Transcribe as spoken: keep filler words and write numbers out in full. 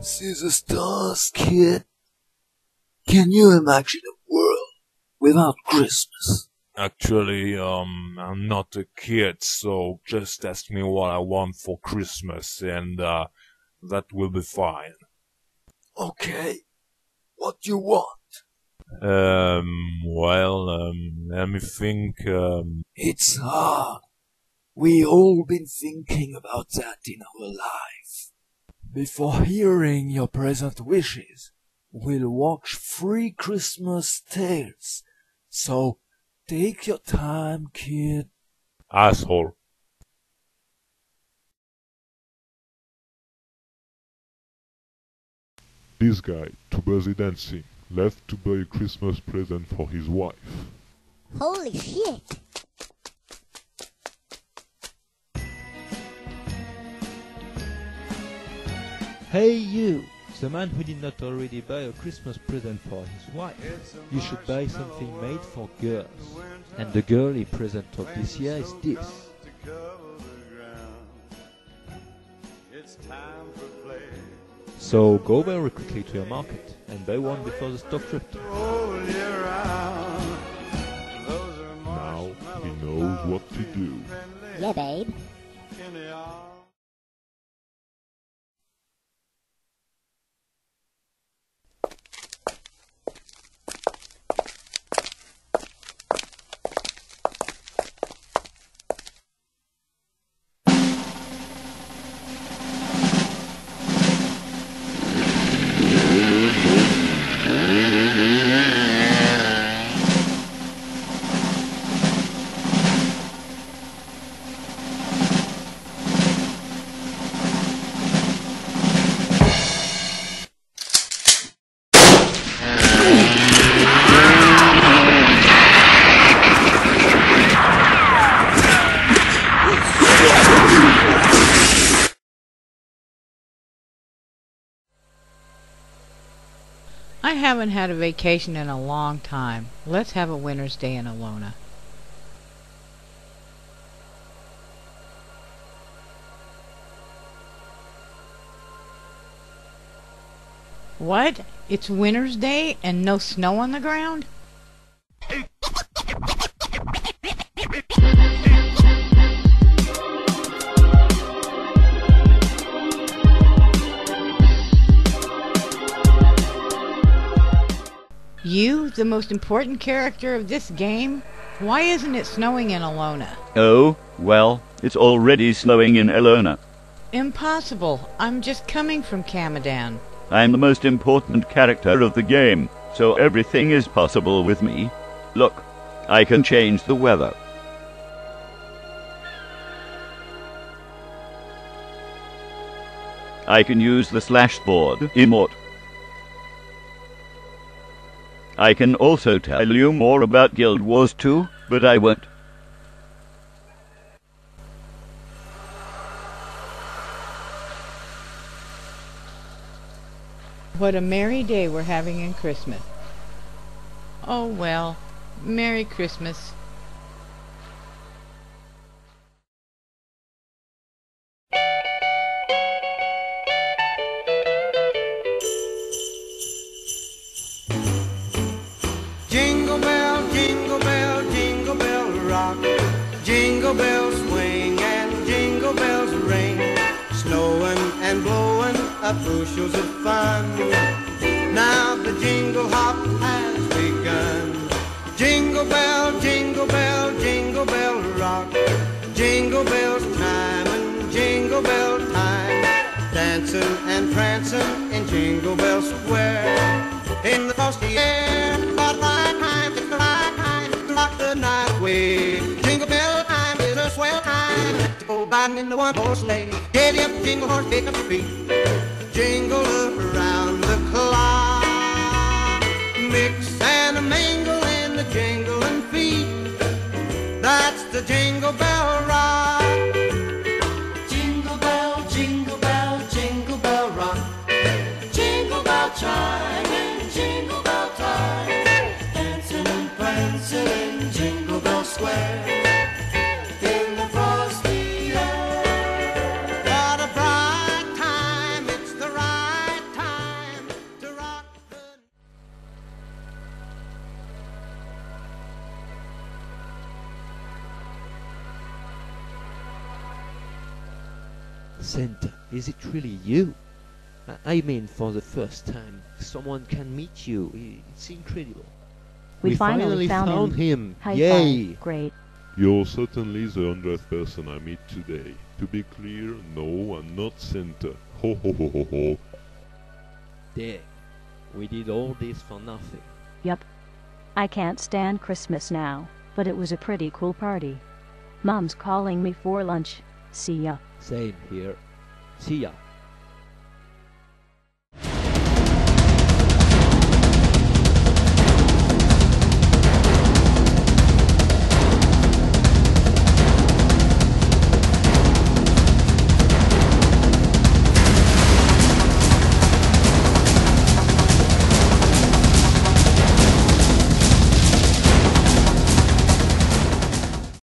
See the stars, kid? Can you imagine a world without Christmas? Actually, um, I'm not a kid, so just ask me what I want for Christmas, and, uh, that will be fine. Okay, what do you want? Um, well, um, let me think, um... It's hard. We all been thinking about that in our life. Before hearing your present wishes, we'll watch three Christmas tales. So, take your time, kid. Asshole. This guy, too busy dancing, left to buy a Christmas present for his wife. Holy shit! Hey you! The man who did not already buy a Christmas present for his wife. You should buy something made for girls. And the girly present of this year is this. So go very quickly to your market and buy one before the stock drift. Now he knows what to do. Yeah, babe. I haven't had a vacation in a long time. Let's have a winter's day in Alona. What? It's winter's day and no snow on the ground? You, the most important character of this game? Why isn't it snowing in Alona? Oh, well, it's already snowing in Alona. Impossible. I'm just coming from Camadan. I'm the most important character of the game, so everything is possible with me. Look, I can change the weather. I can use the slashboard emote. I can also tell you more about Guild Wars two, but I won't. What a merry day we're having in Christmas. Oh well, Merry Christmas. Jingle bell, jingle bell, jingle bell rock. Jingle bells swing and jingle bells ring. Snowing and blowing up bushels of fun. Now the jingle hop has begun. Jingle bell, jingle bell, jingle bell rock. Jingle bells time and jingle bell time. Dancing and prancing in Jingle Bell Square. In the frosty air, but right time, it's the right time to rock the night away. Jingle bell time is a swell time to go riding in the one-horse sleigh. Get up, jingle horse, pick up your feet. Jingle around the clock. Mix and mingle in the jingling feet. That's the Jingle Bell Rock. Jingle bell, jingle bell, jingle bell rock. Jingle bell chime and jingle bell time. Dancing and prancing in Jingle Bell Square. In the frosty air. What a bright time, it's the right time. Santa, is it really you? I, I mean, for the first time, someone can meet you. It's incredible. We, we finally, finally found, found him. him. High Yay! five. Great. You're certainly the hundredth person I meet today. To be clear, no, I'm not Santa. Ho ho ho ho ho. Dave, we did all this for nothing. Yup. I can't stand Christmas now, but it was a pretty cool party. Mom's calling me for lunch. See ya. Same here. See ya.